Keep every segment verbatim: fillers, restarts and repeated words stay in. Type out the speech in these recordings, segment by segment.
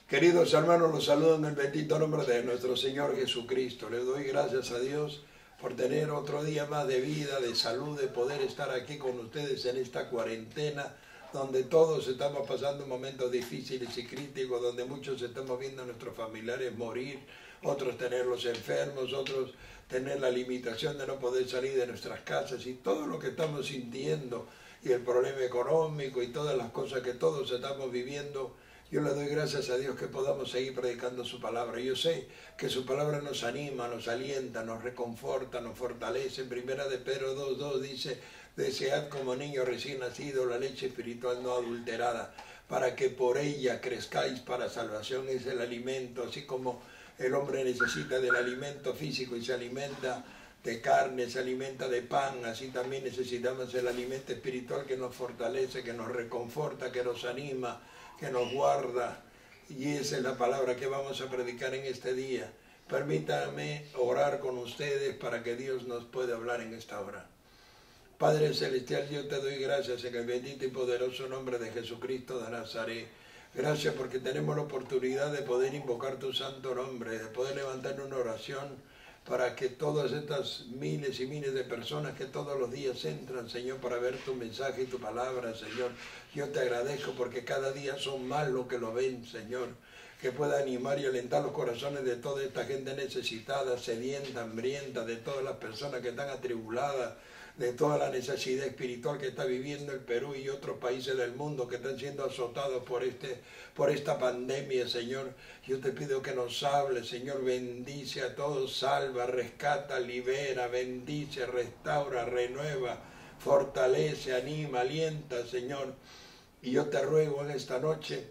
Queridos hermanos, los saludo en el bendito nombre de nuestro Señor Jesucristo. Les doy gracias a Dios por tener otro día más de vida, de salud, de poder estar aquí con ustedes en esta cuarentena, donde todos estamos pasando momentos difíciles y críticos, donde muchos estamos viendo a nuestros familiares morir, otros tenerlos enfermos, otros tener la limitación de no poder salir de nuestras casas, y todo lo que estamos sintiendo, y el problema económico, y todas las cosas que todos estamos viviendo. Yo le doy gracias a Dios que podamos seguir predicando su palabra. Yo sé que su palabra nos anima, nos alienta, nos reconforta, nos fortalece. En primera de Pedro dos dos dice: desead como niño recién nacido la leche espiritual no adulterada, para que por ella crezcáis para salvación. Es el alimento, así como el hombre necesita del alimento físico y se alimenta de carne, se alimenta de pan, así también necesitamos el alimento espiritual que nos fortalece, que nos reconforta, que nos anima, que nos guarda. Y esa es la palabra que vamos a predicar en este día. Permítame orar con ustedes para que Dios nos pueda hablar en esta hora. Padre Celestial, yo te doy gracias en el bendito y poderoso nombre de Jesucristo de Nazaret. Gracias porque tenemos la oportunidad de poder invocar tu santo nombre, de poder levantar una oración para que todas estas miles y miles de personas que todos los días entran, Señor, para ver tu mensaje y tu palabra, Señor, yo te agradezco porque cada día son más los que lo ven, Señor, que pueda animar y alentar los corazones de toda esta gente necesitada, sedienta, hambrienta, de todas las personas que están atribuladas, de toda la necesidad espiritual que está viviendo el Perú y otros países del mundo que están siendo azotados por, este, por esta pandemia, Señor. Yo te pido que nos hables, Señor, bendice a todos, salva, rescata, libera, bendice, restaura, renueva, fortalece, anima, alienta, Señor. Y yo te ruego en esta noche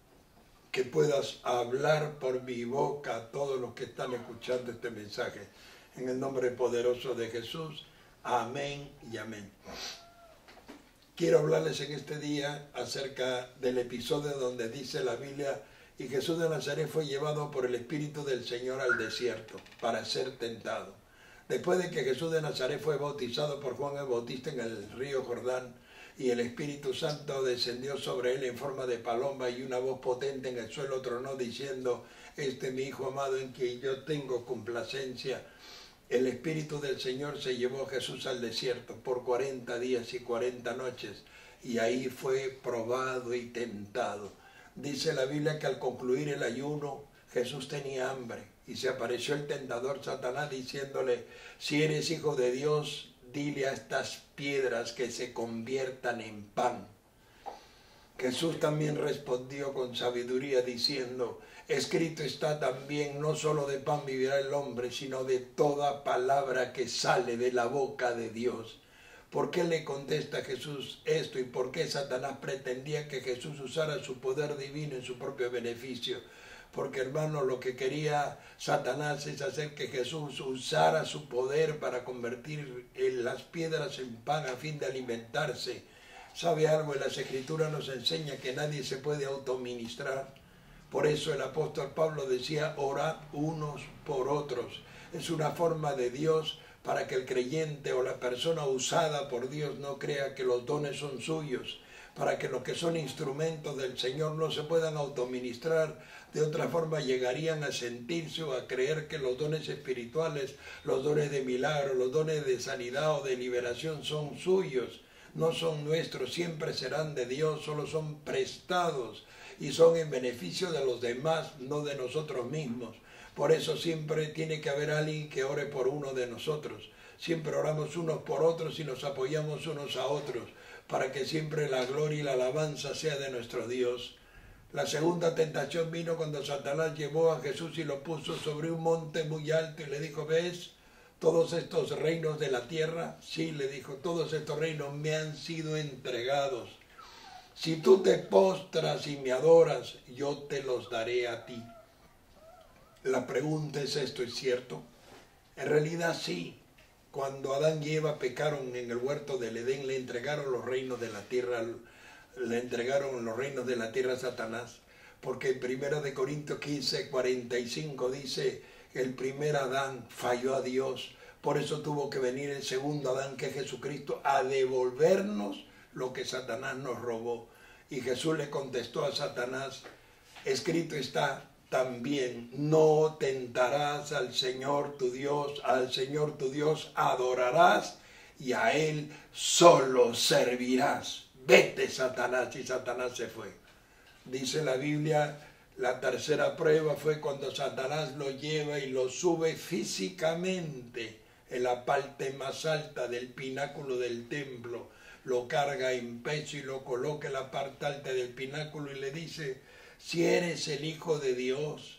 que puedas hablar por mi boca a todos los que están escuchando este mensaje. En el nombre poderoso de Jesús. Amén y amén. Quiero hablarles en este día acerca del episodio donde dice la Biblia: y Jesús de Nazaret fue llevado por el Espíritu del Señor al desierto para ser tentado. Después de que Jesús de Nazaret fue bautizado por Juan el Bautista en el río Jordán, y el Espíritu Santo descendió sobre él en forma de paloma, y una voz potente en el suelo tronó diciendo: este es mi Hijo amado en quien yo tengo complacencia. El Espíritu del Señor se llevó a Jesús al desierto por cuarenta días y cuarenta noches, y ahí fue probado y tentado. Dice la Biblia que al concluir el ayuno, Jesús tenía hambre, y se apareció el tentador Satanás diciéndole: si eres hijo de Dios, dile a estas piedras que se conviertan en pan. Jesús también respondió con sabiduría diciendo: escrito está también, no solo de pan vivirá el hombre, sino de toda palabra que sale de la boca de Dios. ¿Por qué le contesta Jesús esto? ¿Y por qué Satanás pretendía que Jesús usara su poder divino en su propio beneficio? Porque, hermano, lo que quería Satanás es hacer que Jesús usara su poder para convertir en las piedras en pan a fin de alimentarse. ¿Sabe algo? En las Escrituras nos enseña que nadie se puede autoministrar. Por eso el apóstol Pablo decía: orad unos por otros. Es una forma de Dios para que el creyente o la persona usada por Dios no crea que los dones son suyos, para que los que son instrumentos del Señor no se puedan autoministrar. De otra forma llegarían a sentirse o a creer que los dones espirituales, los dones de milagro, los dones de sanidad o de liberación son suyos. No son nuestros, siempre serán de Dios, solo son prestados y son en beneficio de los demás, no de nosotros mismos. Por eso siempre tiene que haber alguien que ore por uno de nosotros. Siempre oramos unos por otros y nos apoyamos unos a otros, para que siempre la gloria y la alabanza sea de nuestro Dios. La segunda tentación vino cuando Satanás llevó a Jesús y lo puso sobre un monte muy alto y le dijo: ¿ves todos estos reinos de la tierra? Sí, le dijo, todos estos reinos me han sido entregados. Si tú te postras y me adoras, yo te los daré a ti. La pregunta es: ¿esto es cierto? En realidad sí. Cuando Adán y Eva pecaron en el huerto del Edén, le entregaron los reinos de la tierra, le entregaron los reinos de la tierra a Satanás. Porque en primera de Corintios quince, cuarenta y cinco dice: el primer Adán falló a Dios, por eso tuvo que venir el segundo Adán, que es Jesucristo, a devolvernos lo que Satanás nos robó. Y Jesús le contestó a Satanás: escrito está también, no tentarás al Señor tu Dios, al Señor tu Dios adorarás y a Él solo servirás. Vete, Satanás, y Satanás se fue. Dice la Biblia, la tercera prueba fue cuando Satanás lo lleva y lo sube físicamente en la parte más alta del pináculo del templo, lo carga en pecho y lo coloca en la parte alta del pináculo y le dice, si eres el Hijo de Dios,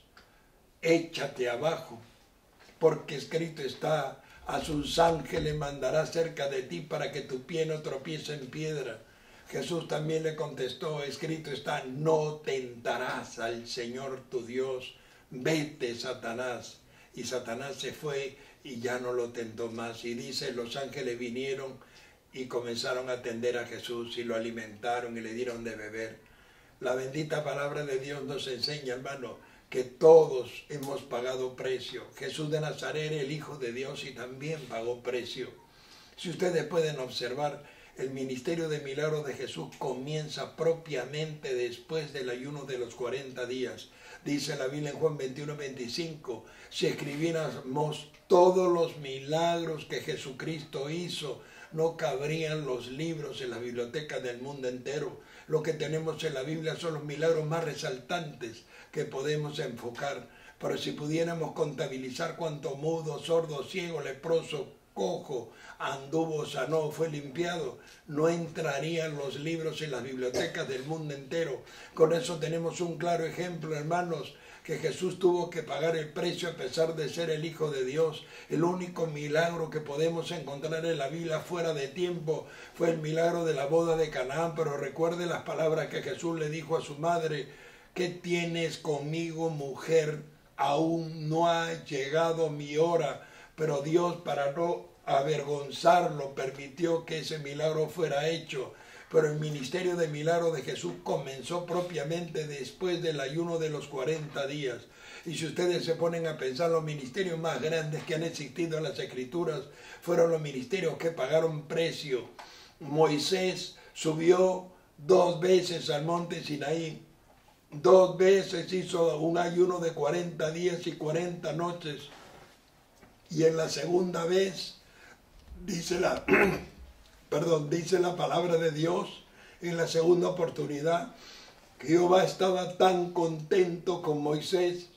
échate abajo, porque escrito está, a sus ángeles mandará cerca de ti para que tu pie no tropiece en piedra. Jesús también le contestó, escrito está, no tentarás al Señor tu Dios, vete, Satanás. Y Satanás se fue y ya no lo tentó más. Y dice, los ángeles vinieron y comenzaron a atender a Jesús y lo alimentaron y le dieron de beber. La bendita palabra de Dios nos enseña, hermano, que todos hemos pagado precio. Jesús de Nazaret, el Hijo de Dios, y también pagó precio. Si ustedes pueden observar, el ministerio de milagros de Jesús comienza propiamente después del ayuno de los cuarenta días. Dice la Biblia en Juan veintiuno, veinticinco, si escribiéramos todos los milagros que Jesucristo hizo, no cabrían los libros en la biblioteca del mundo entero. Lo que tenemos en la Biblia son los milagros más resaltantes que podemos enfocar. Pero si pudiéramos contabilizar cuánto mudo, sordo, ciego, leproso, cojo, anduvo, sanó, fue limpiado, no entrarían los libros en las bibliotecas del mundo entero. Con eso tenemos un claro ejemplo, hermanos, que Jesús tuvo que pagar el precio a pesar de ser el Hijo de Dios. El único milagro que podemos encontrar en la Biblia fuera de tiempo fue el milagro de la boda de Canaán, pero recuerde las palabras que Jesús le dijo a su madre, ¿qué tienes conmigo, mujer? Aún no ha llegado mi hora. Pero Dios, para no avergonzarlo, permitió que ese milagro fuera hecho. Pero el ministerio de milagros de Jesús comenzó propiamente después del ayuno de los cuarenta días. Y si ustedes se ponen a pensar, los ministerios más grandes que han existido en las Escrituras fueron los ministerios que pagaron precio. Moisés subió dos veces al monte Sinaí. Dos veces hizo un ayuno de cuarenta días y cuarenta noches. Y en la segunda vez, dice la, perdón, dice la palabra de Dios, en la segunda oportunidad, que Jehová estaba tan contento con Moisés,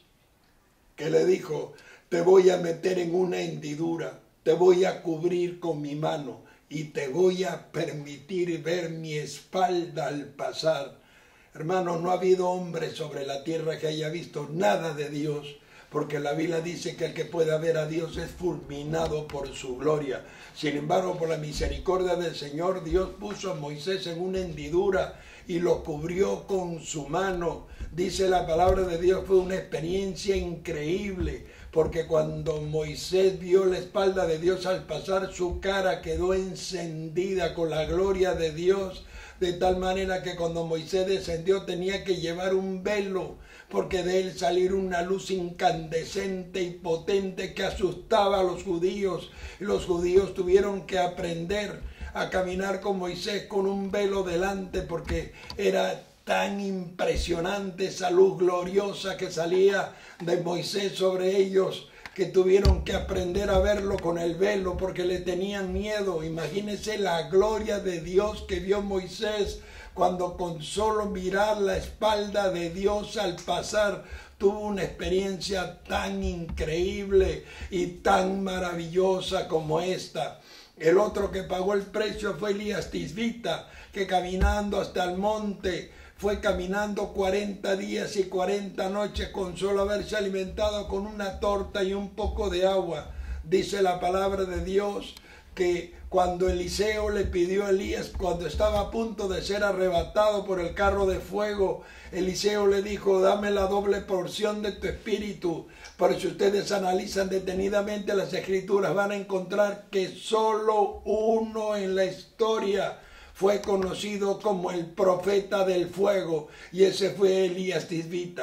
que le dijo, te voy a meter en una hendidura, te voy a cubrir con mi mano, y te voy a permitir ver mi espalda al pasar. Hermano, no ha habido hombre sobre la tierra que haya visto nada de Dios, porque la Biblia dice que el que pueda ver a Dios es fulminado por su gloria. Sin embargo, por la misericordia del Señor, Dios puso a Moisés en una hendidura y lo cubrió con su mano. Dice la palabra de Dios, fue una experiencia increíble, porque cuando Moisés vio la espalda de Dios al pasar, su cara quedó encendida con la gloria de Dios, de tal manera que cuando Moisés descendió tenía que llevar un velo, porque de él salir una luz incandescente y potente que asustaba a los judíos. Y los judíos tuvieron que aprender a caminar con Moisés con un velo delante, porque era tan impresionante esa luz gloriosa que salía de Moisés sobre ellos, que tuvieron que aprender a verlo con el velo porque le tenían miedo. Imagínense la gloria de Dios que vio Moisés cuando con solo mirar la espalda de Dios al pasar tuvo una experiencia tan increíble y tan maravillosa como esta. El otro que pagó el precio fue Elías Tisbita, que caminando hasta el monte, fue caminando cuarenta días y cuarenta noches con solo haberse alimentado con una torta y un poco de agua. Dice la palabra de Dios que cuando Eliseo le pidió a Elías, cuando estaba a punto de ser arrebatado por el carro de fuego, Eliseo le dijo, dame la doble porción de tu espíritu. Pero si ustedes analizan detenidamente las Escrituras, van a encontrar que solo uno en la historia fue conocido como el profeta del fuego, y ese fue Elías Tisbita.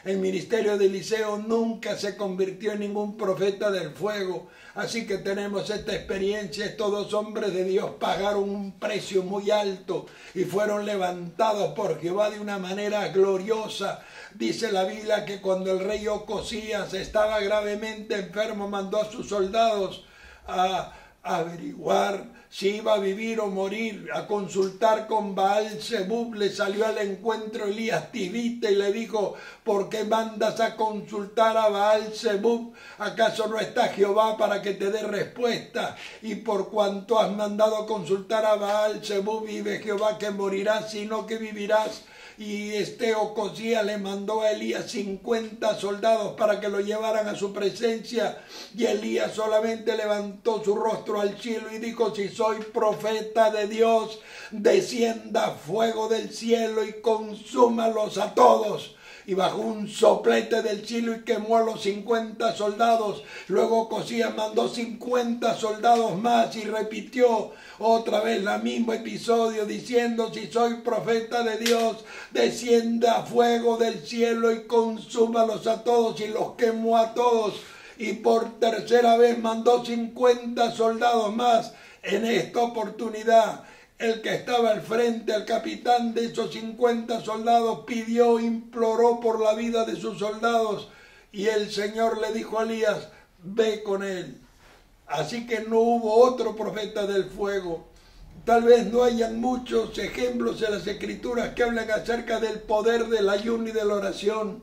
El ministerio de Eliseo nunca se convirtió en ningún profeta del fuego. Así que tenemos esta experiencia. Estos dos hombres de Dios pagaron un precio muy alto y fueron levantados por Jehová de una manera gloriosa. Dice la Biblia que cuando el rey Ocosías estaba gravemente enfermo, mandó a sus soldados a averiguar si iba a vivir o morir, a consultar con Baal-Zebub. Le salió al encuentro Elías Tibita y le dijo: ¿por qué mandas a consultar a Baal-Zebub? ¿Acaso no está Jehová para que te dé respuesta? Y por cuanto has mandado a consultar a Baal-Zebub, vive Jehová que morirás, sino que vivirás. Y este Ocosías le mandó a Elías cincuenta soldados para que lo llevaran a su presencia. Y Elías solamente levantó su rostro al cielo y dijo: si soy profeta de Dios, descienda fuego del cielo y consúmalos a todos. Y bajó un soplete del cielo y quemó a los cincuenta soldados. Luego Ocosías mandó cincuenta soldados más y repitió otra vez el mismo episodio, diciendo: si soy profeta de Dios, descienda fuego del cielo y consúmalos a todos. Y los quemó a todos. Y por tercera vez mandó cincuenta soldados más. En esta oportunidad, el que estaba al frente, el capitán de esos cincuenta soldados, pidió, imploró por la vida de sus soldados. Y el Señor le dijo a Elías: ve con él. Así que no hubo otro profeta del fuego. Tal vez no hayan muchos ejemplos en las Escrituras que hablan acerca del poder del ayuno y de la oración.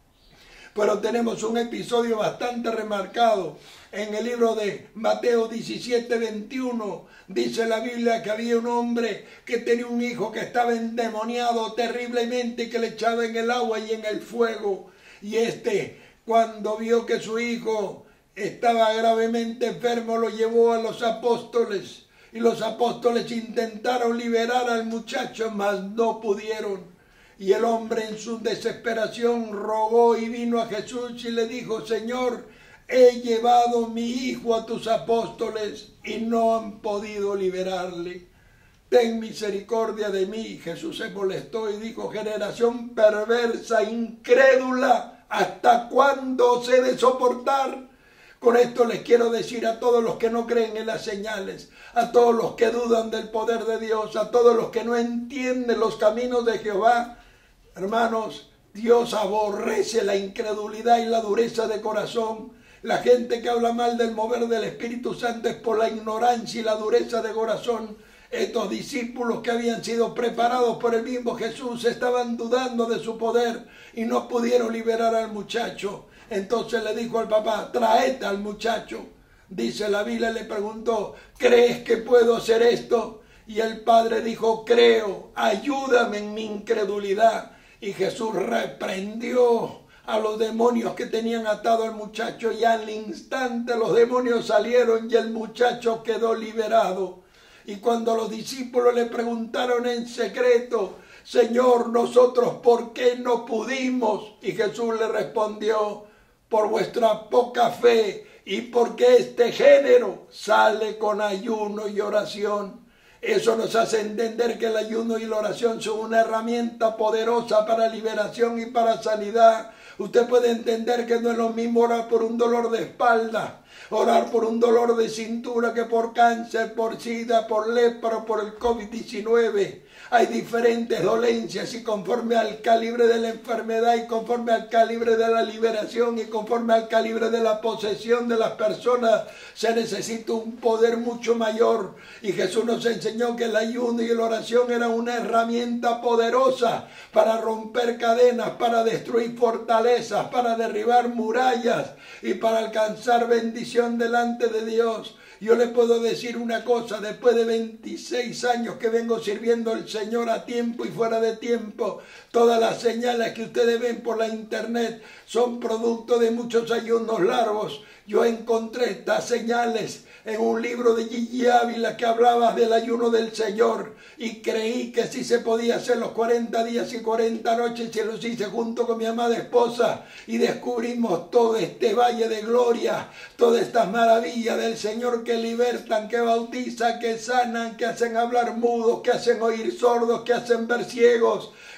Pero tenemos un episodio bastante remarcado. En el libro de Mateo diecisiete, veintiuno, dice la Biblia que había un hombre que tenía un hijo que estaba endemoniado terriblemente y que le echaba en el agua y en el fuego. Y este, cuando vio que su hijo estaba gravemente enfermo, lo llevó a los apóstoles. Y los apóstoles intentaron liberar al muchacho, mas no pudieron. Y el hombre en su desesperación rogó y vino a Jesús y le dijo: Señor, he llevado mi hijo a tus apóstoles y no han podido liberarle. Ten misericordia de mí. Jesús se molestó y dijo: generación perversa, incrédula, ¿hasta cuándo os he de soportar? Con esto les quiero decir a todos los que no creen en las señales, a todos los que dudan del poder de Dios, a todos los que no entienden los caminos de Jehová, hermanos, Dios aborrece la incredulidad y la dureza de corazón. La gente que habla mal del mover del Espíritu Santo es por la ignorancia y la dureza de corazón. Estos discípulos que habían sido preparados por el mismo Jesús estaban dudando de su poder y no pudieron liberar al muchacho. Entonces le dijo al papá: traete al muchacho. Dice la Biblia, le preguntó: ¿crees que puedo hacer esto? Y el padre dijo: creo, ayúdame en mi incredulidad. Y Jesús reprendió a los demonios que tenían atado al muchacho y al instante los demonios salieron y el muchacho quedó liberado. Y cuando los discípulos le preguntaron en secreto: Señor, nosotros ¿por qué no pudimos? Y Jesús le respondió: por vuestra poca fe y porque este género sale con ayuno y oración. Eso nos hace entender que el ayuno y la oración son una herramienta poderosa para liberación y para sanidad. Usted puede entender que no es lo mismo orar por un dolor de espalda, orar por un dolor de cintura, que por cáncer, por sida, por lepra, por el COVID diecinueve. Hay diferentes dolencias y conforme al calibre de la enfermedad y conforme al calibre de la liberación y conforme al calibre de la posesión de las personas se necesita un poder mucho mayor. Y Jesús nos enseñó que el ayuno y la oración eran una herramienta poderosa para romper cadenas, para destruir fortalezas, para derribar murallas y para alcanzar bendición delante de Dios. Yo le puedo decir una cosa: después de veintiséis años que vengo sirviendo al Señor a tiempo y fuera de tiempo, todas las señales que ustedes ven por la internet son producto de muchos ayunos largos. Yo encontré estas señales en un libro de Gigi Ávila que hablaba del ayuno del Señor y creí que sí se podía hacer los cuarenta días y cuarenta noches, y los hice junto con mi amada esposa y descubrimos todo este valle de gloria, todas estas maravillas del Señor que libertan, que bautizan, que sanan, que hacen hablar mudos, que hacen oír sordos, que hacen ver ciegos,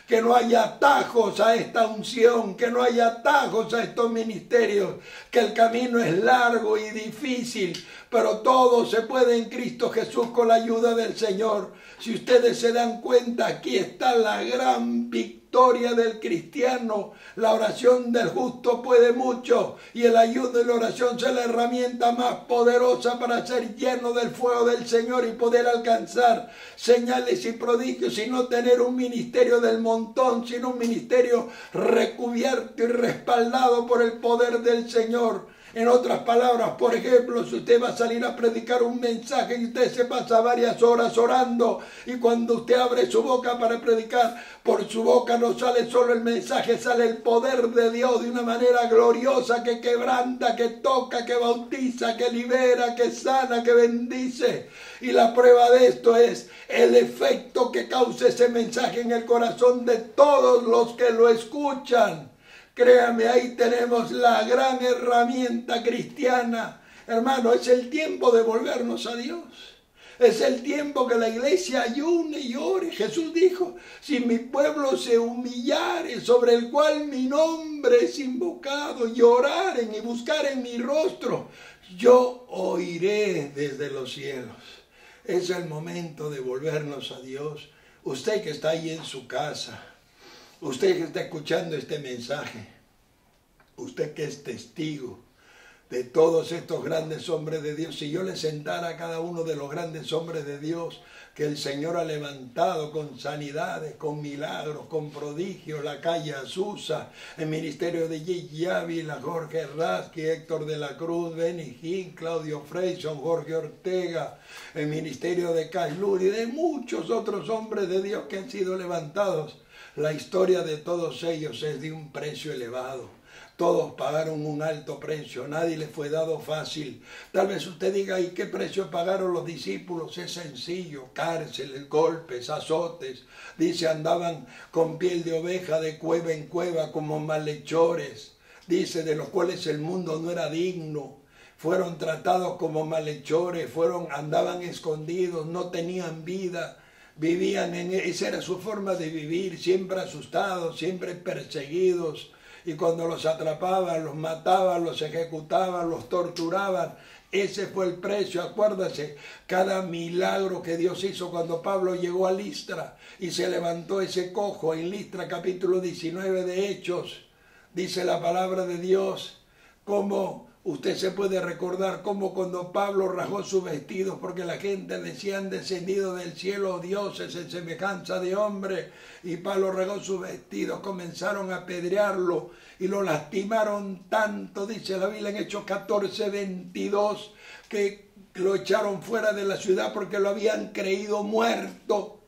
que no haya atajos a esta unción, que no haya atajos a estos ministerios, que el camino es largo y difícil, pero todo se puede en Cristo Jesús con la ayuda del Señor. Si ustedes se dan cuenta, aquí está la gran victoria del cristiano. La oración del justo puede mucho, y el ayuno y la oración son la herramienta más poderosa para ser lleno del fuego del Señor y poder alcanzar señales y prodigios, y no tener un ministerio del montón, sino un ministerio recubierto y respaldado por el poder del Señor. En otras palabras, por ejemplo, si usted va a salir a predicar un mensaje y usted se pasa varias horas orando, y cuando usted abre su boca para predicar, por su boca no sale solo el mensaje, sale el poder de Dios de una manera gloriosa que quebranta, que toca, que bautiza, que libera, que sana, que bendice. Y la prueba de esto es el efecto que causa ese mensaje en el corazón de todos los que lo escuchan. Créame, ahí tenemos la gran herramienta cristiana. Hermano, es el tiempo de volvernos a Dios. Es el tiempo que la iglesia ayune y ore. Jesús dijo, si mi pueblo se humillare, sobre el cual mi nombre es invocado, y oraren y buscaren mi rostro, yo oiré desde los cielos. Es el momento de volvernos a Dios. Usted que está ahí en su casa, usted que está escuchando este mensaje, usted que es testigo de todos estos grandes hombres de Dios, si yo le sentara a cada uno de los grandes hombres de Dios que el Señor ha levantado con sanidades, con milagros, con prodigios, la calle Azusa, el ministerio de Gigi Ávila, Jorge Rasky, Héctor de la Cruz, Benny Hinn, Claudio Freyson, Jorge Ortega, el ministerio de Caslur y de muchos otros hombres de Dios que han sido levantados, la historia de todos ellos es de un precio elevado. Todos pagaron un alto precio, nadie les fue dado fácil. Tal vez usted diga, ¿y qué precio pagaron los discípulos? Es sencillo, cárceles, golpes, azotes. Dice, andaban con piel de oveja de cueva en cueva como malhechores. Dice, de los cuales el mundo no era digno. Fueron tratados como malhechores, fueron, andaban escondidos, no tenían vida. Vivían en, esa era su forma de vivir, siempre asustados, siempre perseguidos. Y cuando los atrapaban, los mataban, los ejecutaban, los torturaban. Ese fue el precio. Acuérdase, cada milagro que Dios hizo cuando Pablo llegó a Listra y se levantó ese cojo en Listra, capítulo diecinueve de Hechos. Dice la palabra de Dios, como usted se puede recordar cómo cuando Pablo rasgó sus vestidos, porque la gente decía, han descendido del cielo dioses en semejanza de hombre, y Pablo rasgó sus vestidos, comenzaron a apedrearlo y lo lastimaron tanto, dice la Biblia en Hechos catorce, veintidós, que lo echaron fuera de la ciudad porque lo habían creído muerto.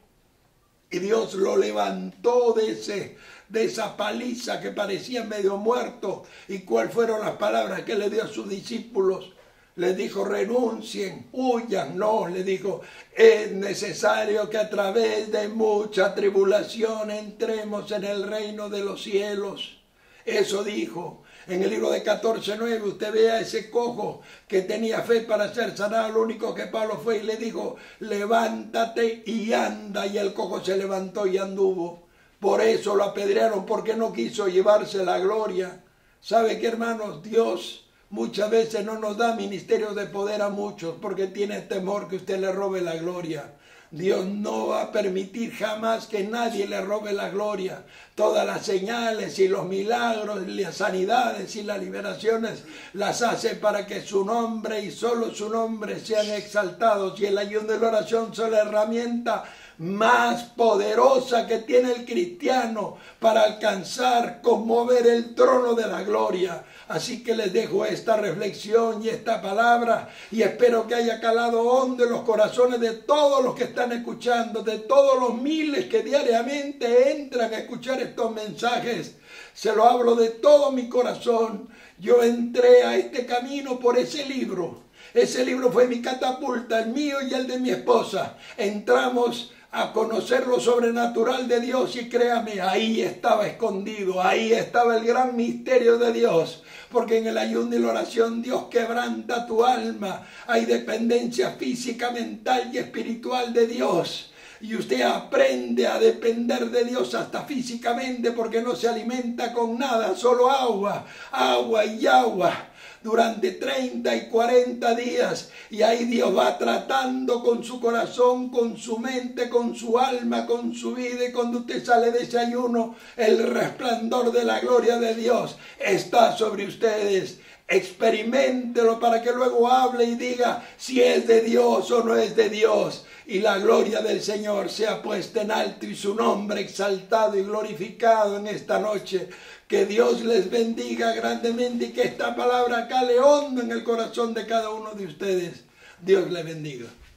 Y Dios lo levantó de, ese, de esa paliza que parecía medio muerto. ¿Y cuáles fueron las palabras que le dio a sus discípulos? Les dijo, renuncien, huyan. No, le dijo, es necesario que a través de mucha tribulación entremos en el reino de los cielos. Eso dijo. En el libro de catorce nueve usted ve a ese cojo que tenía fe para ser sanado. Lo único que Pablo fue y le dijo, levántate y anda. Y el cojo se levantó y anduvo. Por eso lo apedrearon, porque no quiso llevarse la gloria. ¿Sabe qué, hermanos? Dios muchas veces no nos da ministerios de poder a muchos porque tiene temor que usted le robe la gloria. Dios no va a permitir jamás que nadie le robe la gloria. Todas las señales y los milagros, las sanidades y las liberaciones las hace para que su nombre y solo su nombre sean exaltados. Y el ayuno y la oración son la herramienta más poderosa que tiene el cristiano para alcanzar, conmover el trono de la gloria. Así que les dejo esta reflexión y esta palabra y espero que haya calado hondo en los corazones de todos los que están escuchando, de todos los miles que diariamente entran a escuchar estos mensajes. Se lo hablo de todo mi corazón. Yo entré a este camino por ese libro. Ese libro fue mi catapulta, el mío y el de mi esposa. Entramos a conocer lo sobrenatural de Dios y créame, ahí estaba escondido, ahí estaba el gran misterio de Dios, porque en el ayuno y la oración Dios quebranta tu alma, hay dependencia física, mental y espiritual de Dios. y usted aprende a depender de Dios hasta físicamente, porque no se alimenta con nada, solo agua, agua y agua, durante treinta y cuarenta días, y ahí Dios va tratando con su corazón, con su mente, con su alma, con su vida, y cuando usted sale de ese ayuno, el resplandor de la gloria de Dios está sobre ustedes. Experiméntelo para que luego hable y diga si es de Dios o no es de Dios. Y la gloria del Señor sea puesta en alto y su nombre exaltado y glorificado en esta noche. Que Dios les bendiga grandemente y que esta palabra cale hondo en el corazón de cada uno de ustedes. Dios les bendiga.